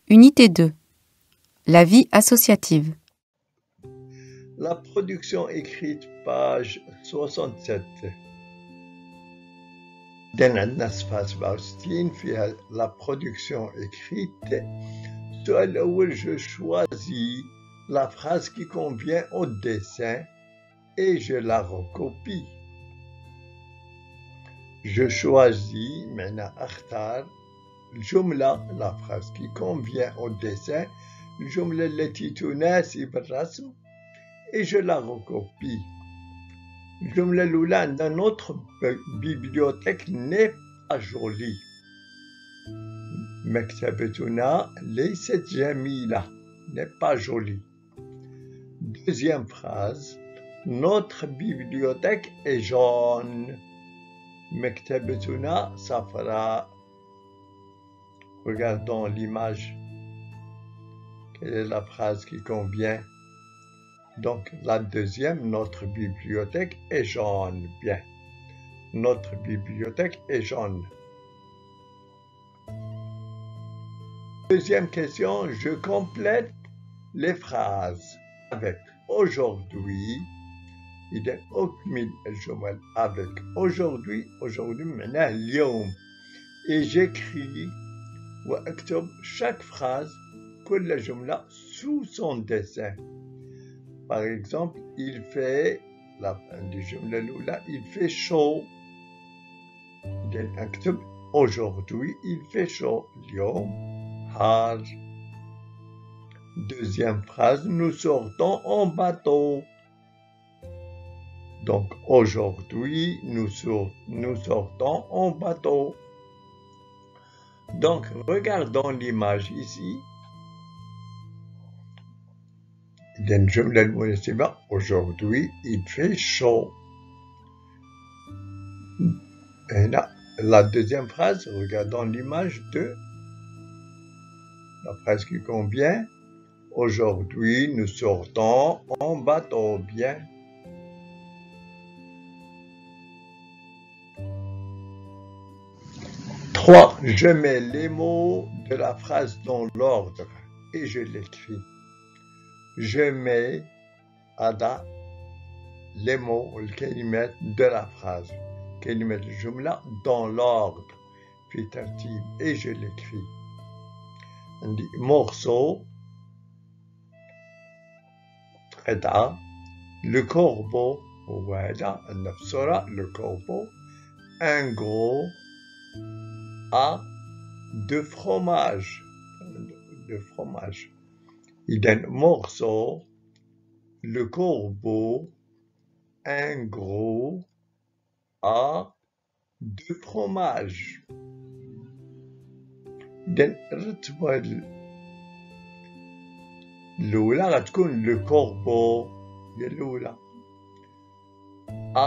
Unité 2. La vie associative. La production écrite, page 67. عندنا صفحة 67 فيها la production écrite. السؤال الأول, je choisis la phrase qui convient au dessin et je la recopie. Je choisis, معنى أختار الجملة, la phrase qui convient au dessin, الجملة التي تناسب الرسم, et je la recopie. الجملة الأولى عندنا notre bibliothèque n'est pas jolie. مكتبتنا ليست جميلة, n'est pas jolie. Deuxième phrase, notre bibliothèque est jaune. مكتبتنا صفراء. Regardons l'image. Quelle est la phrase qui convient? Donc, la deuxième, notre bibliothèque est jaune. Bien. Notre bibliothèque est jaune. Deuxième question, je complète les phrases avec aujourd'hui. إذا أكمل الجمل avec aujourd'hui. Aujourd'hui معناه اليوم. Et j'écris وأكتب chaque phrase, كل جملة sous son dessin. Par exemple, il fait, la الجملة الأولى, il fait chaud. إذا أكتب aujourd'hui il fait chaud. اليوم حار. Deuxième phrase, nous sortons en bateau. Donc aujourd'hui nous sortons en bateau. Donc regardons l'image ici. الجملة المناسبة, aujourd'hui il fait chaud. هنا la deuxième phrase, regardons l'image 2. La phrase qui convient, aujourd'hui nous sortons en bateau. Bien. Trois, je mets les mots de la phrase dans l'ordre et je l'écris. Je mets les mots, الكلمات de la phrase, كلمة الجملة dans l'ordre في ترتيب et je l'écris. عندي morceau, قطعة, le corbeau, هو هذا النفسرة, le corbeau, un gros A de fromage. إذا morceau, le corbeau, un gros A de fromage. إذا الرتبة الأولى غتكون le corbeau هي الأولى. A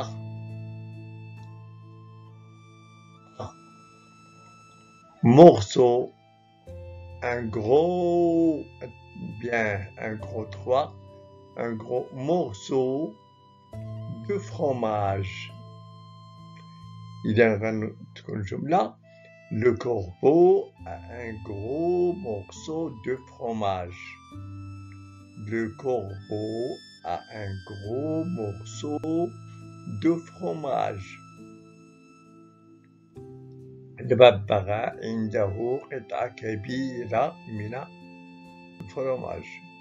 morceau, un gros, bien, un gros 3, un gros morceau de fromage. إذا غنكون جملة le corbeau a un gros morceau de fromage. Le corbeau a un gros morceau de fromage. الببغاء عنده قطعة كبيرة من الفرماج.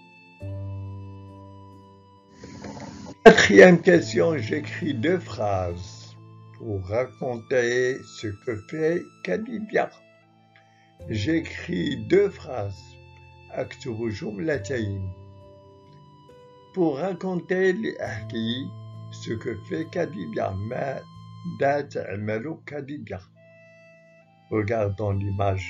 Quatrième question, j'écris deux phrases pour raconter ce que fait Kadibia. J'écris deux phrases. أكتب جملتين pour raconter لأحكي ce que fait Kadibia. ماذا تعمل كاديبيا. Regardons l'image.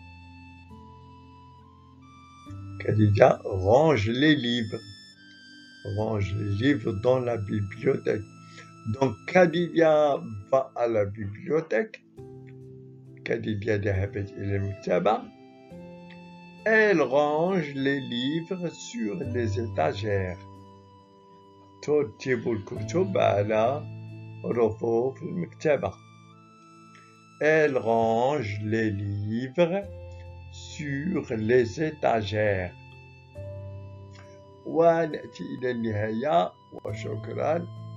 Kadibia range les livres. Range les livres dans la bibliothèque. Donc Kadibia va à la bibliothèque. Kadibia ذهبت إلى المكتبة. Elle range les livres sur les étagères. ترتب الكتب على رفوف المكتبة. Elle range les livres sur les étagères. ونأتي إلى النهاية وشكرا.